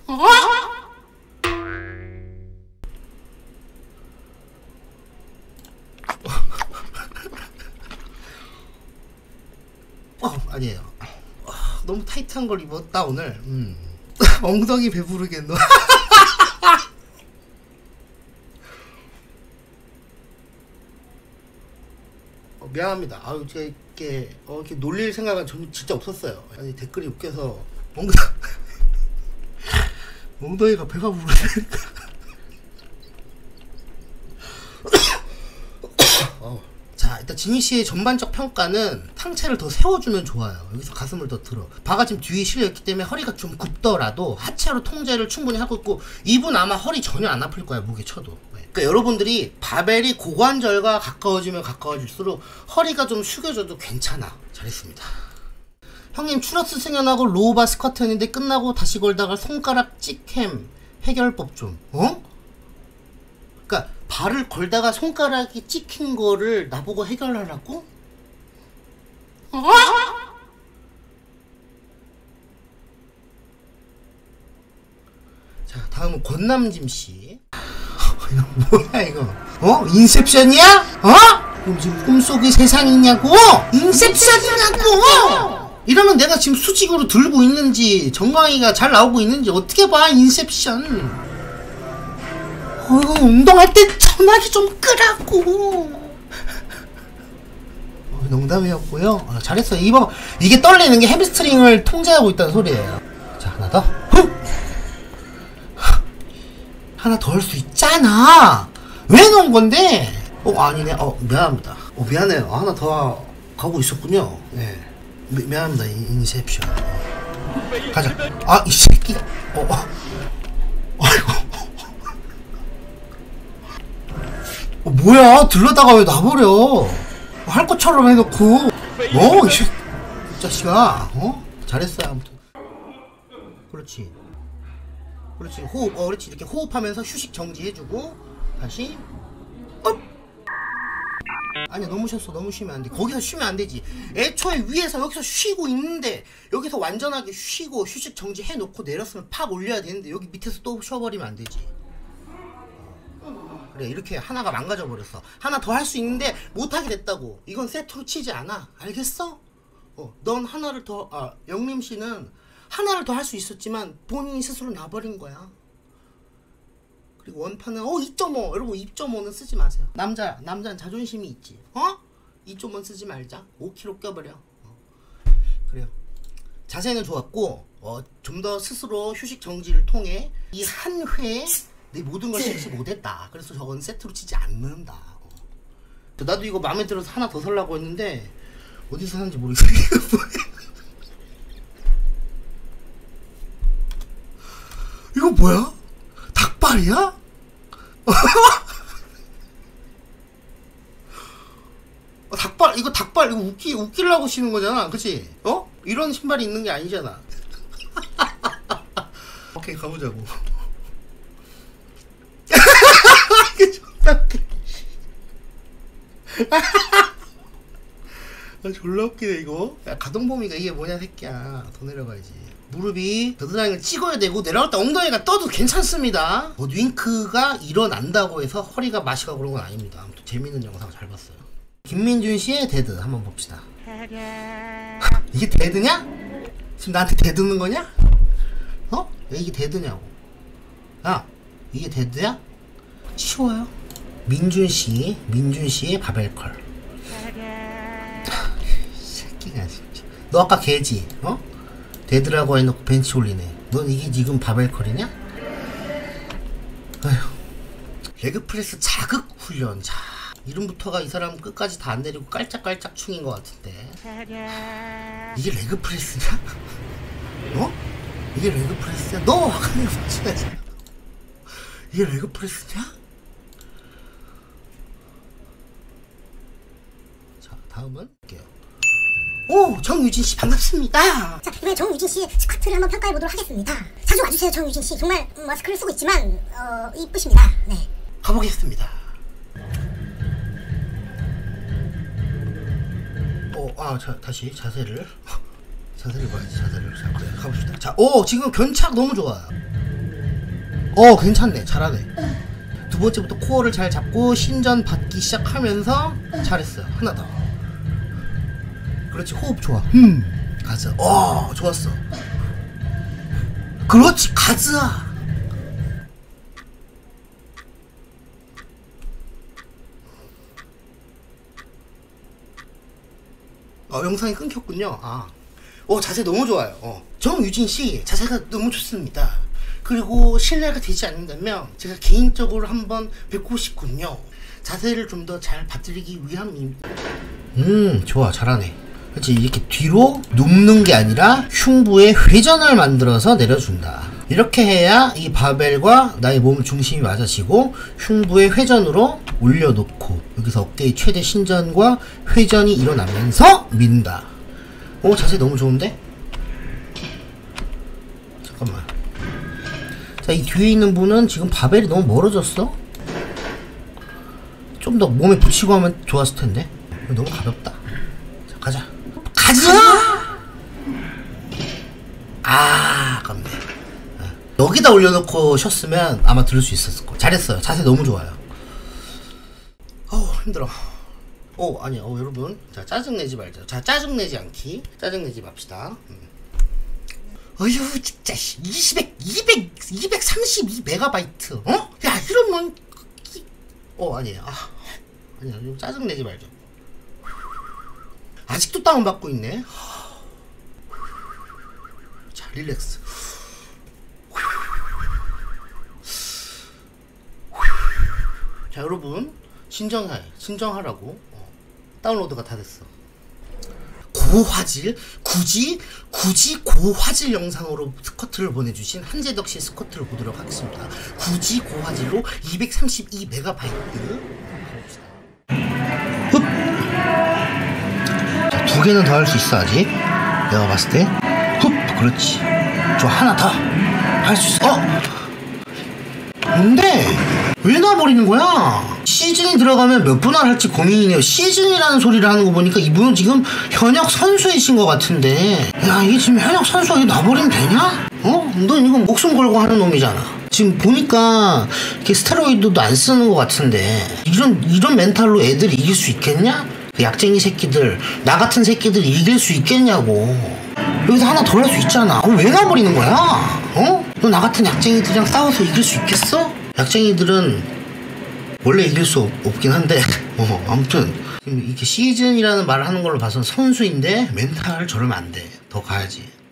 아니에요. 너무 타이트한 걸 입었다 오늘. 엉덩이 배부르겠노. 미안합니다. 아유, 제가 이렇게 놀릴 생각은 저는 진짜 없었어요. 아니, 댓글이 웃겨서 엉덩이가 배가 부르니까. 자, 일단 지니씨의 전반적 평가는 상체를 더 세워주면 좋아요. 여기서 가슴을 더 들어. 바가 지금 뒤에 실려있기 때문에 허리가 좀 굽더라도 하체로 통제를 충분히 하고 있고, 이분 아마 허리 전혀 안 아플 거야, 무게 쳐도. 그러니까 여러분들이 바벨이 고관절과 가까워지면 가까워질수록 허리가 좀 숙여져도 괜찮아. 잘했습니다. 형님, 추러스 승연하고 로우바 스쿼트 했는데 끝나고 다시 걸다가 손가락 찍햄 해결법 좀. 그러니까 발을 걸다가 손가락이 찍힌 거를 나보고 해결하라고? 자, 다음은 권남짐씨. 이거 뭐야 이거? 인셉션이야? 그럼 지금 꿈속의 세상이냐고? 인셉션이냐고? 이러면 내가 지금 수직으로 들고 있는지 정강이가 잘 나오고 있는지 어떻게 봐. 인셉션. 운동할 때 전화기 좀 끄라고. 농담이었고요. 잘했어. 이게 떨리는 게 햄스트링을 통제하고 있다는 소리예요. 자, 하나 더. 하나 더 할 수 있잖아. 왜 넣은 건데? 아니네. 미안합니다. 미안해요. 하나 더 가고 있었군요. 네. 미안합니다. 인셉션. 가자. 이 새끼. 아이고. 뭐야, 들러다가 왜 놔버려. 할 것처럼 해놓고. 이 자식아. 잘했어요. 아무튼. 그렇지. 호흡. 그렇지. 이렇게 호흡하면서 휴식 정지해주고 다시 업. 아니야, 너무 쉬면 안돼. 거기서 쉬면 안되지. 애초에 위에서 여기서 쉬고 있는데 여기서 완전하게 쉬고 휴식 정지 해놓고 내렸으면 팍 올려야 되는데 여기 밑에서 또 쉬어버리면 안되지. 그래, 이렇게 하나가 망가져 버렸어. 하나 더 할 수 있는데 못하게 됐다고. 이건 세트로 치지 않아. 알겠어? 넌 하나를 더, 영림씨는 하나를 더 할 수 있었지만 본인이 스스로 놔버린 거야. 그리고 원판은 2.5. 여러분, 2.5는 쓰지 마세요. 남자는 자존심이 있지. 2.5 쓰지 말자. 5kg 껴버려. 그래요. 자세는 좋았고, 좀 더 스스로 휴식 정지를 통해 이 한 회에 내 모든 걸 실시 못했다. 그래서 저건 세트로 치지 않는다. 나도 이거 마음에 들어서 하나 더 살라고 했는데 어디서 샀는지 모르겠어. 이거 뭐야? 닭발이야? 닭발 이거 웃기려고 신는 거잖아. 그치? 이런 신발이 있는 게 아니잖아. 오케이, 가보자고. 이게 존나 웃기네. 졸라 웃기네 이거. 야, 가동범위가 이게 뭐냐 새끼야. 더 내려가야지. 무릎이 겨드랑이를 찍어야 되고 내려갈 때 엉덩이가 떠도 괜찮습니다. 윙크가 일어난다고 해서 허리가 마시가 그런 건 아닙니다. 아무튼 재밌는 영상 잘 봤어요. 김민준씨의 데드 한번 봅시다. 이게 데드냐? 지금 나한테 데드는 거냐? 왜 이게 데드냐고. 야, 이게 데드야? 쉬워요. 민준씨의 바벨컬. 새끼가 진짜. 너 아까 개지? 데드라고 해놓고 벤치 올리네. 넌 이게 지금 바벨컬이냐? 아휴. 레그프레스 자극 훈련. 자, 이름부터가 이 사람 끝까지 다 안 내리고 깔짝깔짝 충인 것 같은데. 이게 레그프레스냐? 이게 레그프레스야? 너 화가는 거 맞춰야지. 이게 레그프레스냐? 자, 다음은 할게요. 정유진씨 반갑습니다. 자, 이번에 정유진씨의 스쿼트를 한번 평가해보도록 하겠습니다. 자주 와주세요. 정유진씨 정말 마스크를 쓰고 있지만 이쁘십니다. 네, 가보겠습니다. 다시 자세를 봐야지. 자세를. 자, 가봅시다. 자, 지금 견착 너무 좋아요. 괜찮네. 잘하네. 두 번째부터 코어를 잘 잡고 신전 받기 시작하면서 잘했어요. 하나 더. 그렇지. 호흡 좋아. 가자. 좋았어. 그렇지. 가자. 영상이 끊겼군요. 자세 너무 좋아요. 정유진씨 자세가 너무 좋습니다. 그리고 신뢰가 되지 않는다면 제가 개인적으로 한번 뵙고 싶군요. 자세를 좀 더 잘 받들이기 위함입니다. 좋아. 잘하네. 그렇지. 이렇게 뒤로 눕는 게 아니라 흉부에 회전을 만들어서 내려준다. 이렇게 해야 이 바벨과 나의 몸 중심이 맞아지고 흉부의 회전으로 올려놓고 여기서 어깨의 최대 신전과 회전이 일어나면서 민다. 자세 너무 좋은데? 잠깐만. 자, 이 뒤에 있는 분은 지금 바벨이 너무 멀어졌어. 좀 더 몸에 붙이고 하면 좋았을 텐데. 너무 가볍다. 자, 가자. 아깝네. 여기다 올려놓고 쉬었으면 아마 들을 수 있었을 거야. 잘했어요. 자세 너무 좋아요. 힘들어. 아니야. 여러분. 자, 짜증내지 말자. 자, 짜증내지 않기. 짜증내지 맙시다. 어휴, 진짜. 232메가바이트. 야, 이러면. 아니에요. 아니야. 좀 짜증내지 말자. 아직도 다운받고 있네. 자, 릴렉스. 자, 여러분. 진정하라고. 다운로드가 다 됐어. 고화질, 굳이 고화질 영상으로 스쿼트를 보내주신 한재덕씨 스쿼트를 보도록 하겠습니다. 굳이 고화질로 232메가바이트. 자, 2개는 더 할 수 있어. 아직 내가 봤을 때. 그렇지. 저 하나 더 할 수 있어. 근데 왜 놔버리는 거야? 시즌이 들어가면 몇 분할 할지 고민이네요. 시즌이라는 소리를 하는 거 보니까 이분은 지금 현역 선수이신 것 같은데, 야, 이게 지금 현역 선수가 이거 놔버리면 되냐? 너 이거 목숨 걸고 하는 놈이잖아. 지금 보니까 이렇게 스테로이드도 안 쓰는 것 같은데, 이런 멘탈로 애들이 이길 수 있겠냐? 그 약쟁이 새끼들, 나 같은 새끼들이 이길 수 있겠냐고. 여기서 하나 더 할 수 있잖아. 그럼 왜 놔버리는 거야? 너 나 같은 약쟁이들이랑 싸워서 이길 수 있겠어? 약쟁이들은 원래 이길 수 없긴 한데 아무튼 이렇게 시즌이라는 말을 하는 걸로 봐서는 선수인데 멘탈 저러면 안 돼. 더 가야지.